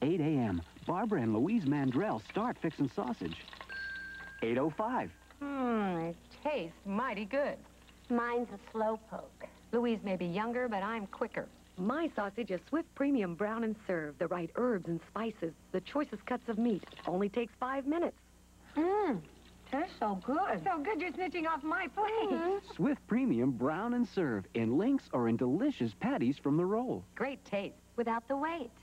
8 a.m., Barbara and Louise Mandrell start fixing sausage. 8:05. Tastes mighty good. Mine's a slow poke. Louise may be younger, but I'm quicker. My sausage is Swift Premium Brown and Serve. The right herbs and spices, the choicest cuts of meat. Only takes 5 minutes. Tastes so good. So good you're snitching off my plate. Swift Premium Brown and Serve in links or in delicious patties from the roll. Great taste. Without the weight.